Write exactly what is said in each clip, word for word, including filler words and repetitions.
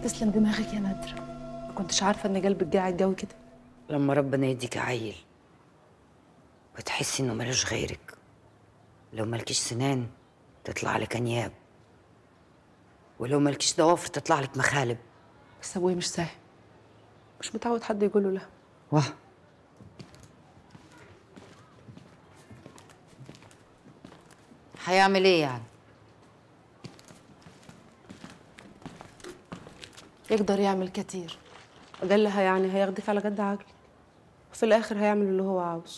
تسلم دماغك يا نادرة، ما كنتش عارفة إن قلبك قاعد قوي كده. لما ربنا يديك عيل وتحسي إنه ملوش غيرك، لو مالكيش سنان تطلع لك أنياب، ولو مالكيش ضوافر تطلع لك مخالب. بس أبويا مش سهل، مش متعود حد يقوله لا. واه هيعمل إيه يعني؟ يقدر يعمل كتير، أقلها يعني هياخدك على قد عقلك، وفي الآخر هيعمل اللي هو عاوزه.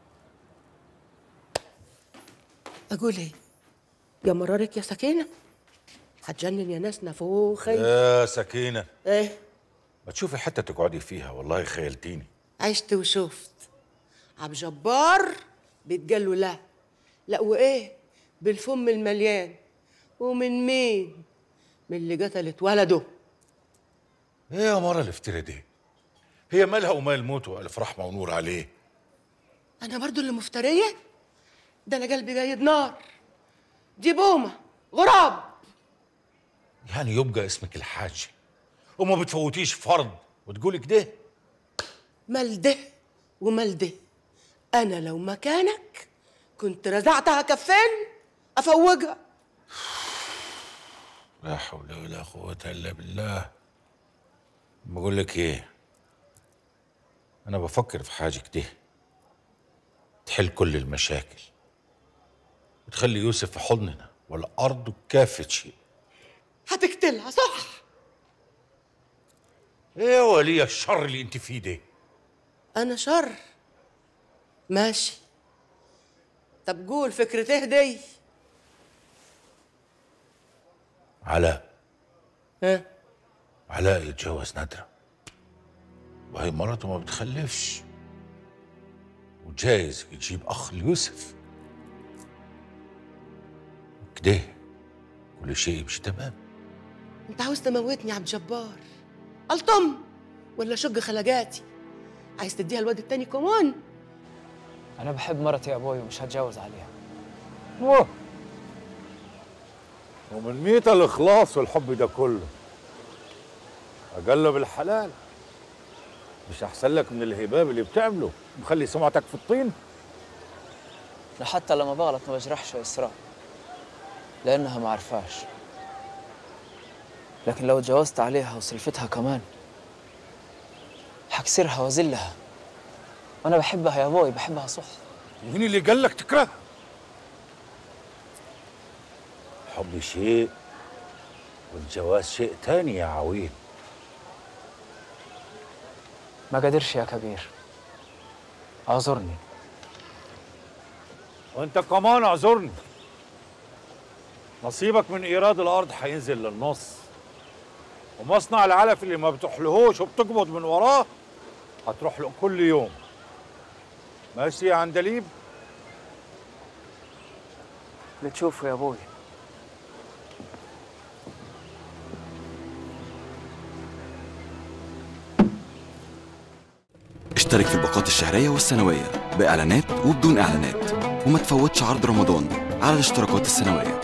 أقول إيه؟ يا مرارك يا سكينة، هتجنن يا ناس نافوخي. يا سكينة، إيه؟ ما تشوفي حتة تقعدي فيها، والله خيلتيني. عشت وشفت. عبد جبار بيتقال له لا لا، وإيه؟ بالفم المليان. ومن مين؟ من اللي قتلت ولده. ايه يا مرة الافتراء دي؟ هي مالها ومال موت والف رحمة ونور عليه. أنا برضو اللي مفترية؟ ده أنا قلبي جايد نار. دي بومة غراب. يعني يبقى اسمك الحاج وما بتفوتيش فرض وتقولي كده؟ مال ده ومال ده. أنا لو مكانك كنت رزعتها كفين أفوجها. لا حول ولا قوة إلا بالله. بقول لك إيه، أنا بفكر في حاجة كده تحل كل المشاكل وتخلي يوسف في حضننا والأرض كافة شيء. هتقتلها صح؟ إيه ولي الشر اللي أنت فيه ده؟ أنا شر؟ ماشي. طب قول فكرته دي. علاء. ها؟ علاء يتجوز نادرة، وهي مرته ما بتخلفش، وجايز يجيب أخ ليوسف كده كل شيء يمشي تمام. أنت عاوز تموتني يا عبد الجبار؟ ألطم ولا شق خلقاتي؟ عايز تديها الواد التاني كمان؟ أنا بحب مرتي يا أبوي ومش هتجوز عليها. واه ومن ميت الإخلاص والحب ده كله؟ أقلب الحلال مش أحسن لك من الهباب اللي بتعمله مخلي سمعتك في الطين؟ أنا حتى لما بغلط ما بجرحش يا إسراء لأنها ما عرفاش، لكن لو اتجوزت عليها وسلفتها كمان حكسرها وأذلها، وأنا بحبها يا أبوي، بحبها صح. مين اللي قال لك تكرهها؟ الحب شيء والجواز شيء تاني يا عويل. ما قدرش يا كبير، اعذرني. وانت كمان اعذرني. نصيبك من ايراد الارض هينزل للنص، ومصنع العلف اللي ما بتحلهوش وبتقبض من وراه هتروح له كل يوم. ماشي يا عندليب؟ اللي تشوفه يا ابوي. اشترك في الباقات الشهرية والسنوية بإعلانات وبدون إعلانات، وما تفوتش عرض رمضان على الاشتراكات السنوية.